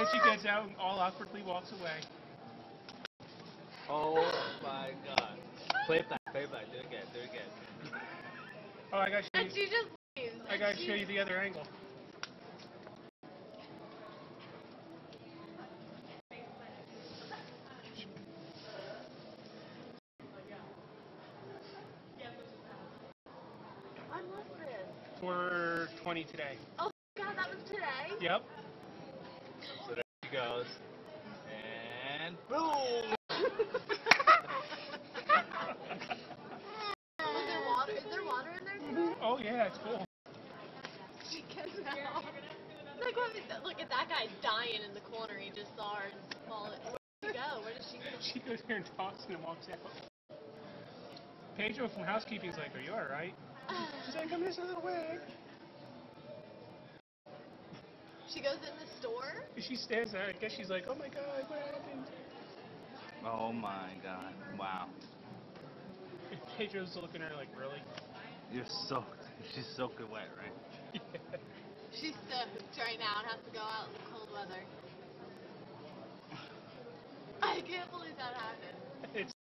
she gets out and all awkwardly walks away. Oh my god. Play it back, do it again. Oh, I gotta show And you. she just leaves. I gotta show you the other angle. I love this. 4:20 today. Oh god, that was today? Yep. So there she goes. And boom! Is there water in there too? Oh yeah, it's cool. She gets out. Like, look at that guy dying in the corner. He just saw her and followed. Where did she go? Where did she go? She goes here and talks and walks out. Pedro from housekeeping's like, "Are you alright?" She's like, "I'm just a little wig." She goes in the store? She stands there. I guess she's like, "Oh my god, what happened?" Oh my god. Wow. Pedro's looking at her like, "Really?" She's soaking wet, right? Yeah. She's soaked right now and has to go out in the cold weather. I can't believe that happened. It's